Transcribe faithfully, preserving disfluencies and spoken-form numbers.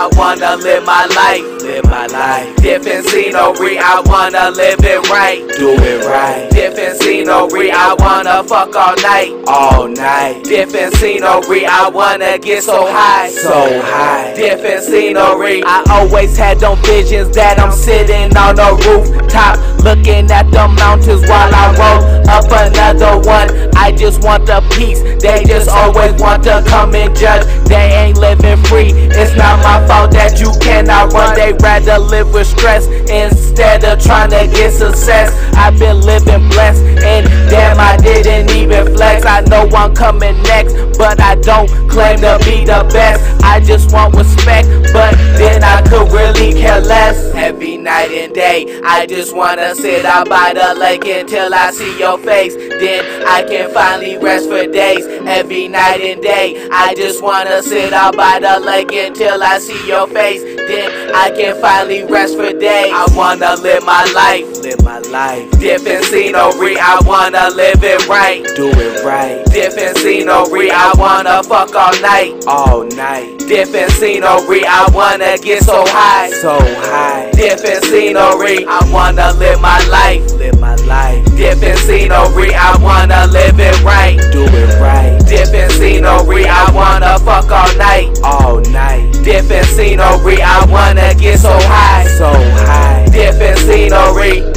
I wanna live my life, live my life. Different scenery, I wanna live it right, do it right. Different scenery, I wanna fuck all night, all night. Different scenery, I wanna get so high, so high. Different scenery, I always had them visions that I'm sitting on a rooftop, looking at the mountains while I roll up another one. I just want the peace, they just always want to come and judge. They ain't living free, it's not my fault that you cannot run. They rather live with stress instead of trying to get success. I've been living blessed, and damn, I didn't even flex. I know I'm coming next, but I don't claim to be the best. I just want respect, but then I could really care less. Every night and day, I just wanna sit out by the lake until I see your face. Then I can finally rest for days. Every night and day, I just wanna sit out by the lake until I see your face. Then I can finally rest for days. I wanna live my life, live my life. Different scenery, I wanna live it right, do it right. Different scenery, I wanna fuck all night, all night. Different scenery, I wanna get so high, so high. Different scenery, I wanna live my life, live my life. Different scenery, I wanna live it right, do it right. Different scenery, I wanna fuck all night, all night. Different scenery, I wanna get so high, so high. Different scenery.